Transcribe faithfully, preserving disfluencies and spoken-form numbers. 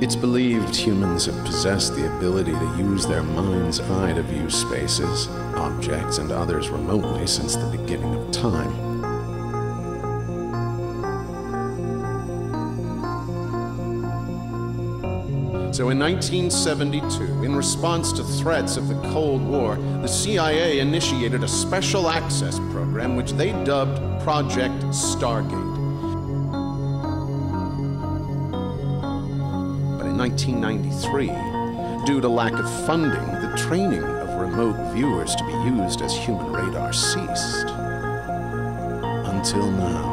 It's believed humans have possessed the ability to use their mind's eye to view spaces, objects, and others remotely since the beginning of time. So in nineteen seventy-two, in response to threats of the Cold War, the C I A initiated a special access program which they dubbed Project Stargate. In nineteen ninety-three, due to lack of funding, the training of remote viewers to be used as human radar ceased. Until now.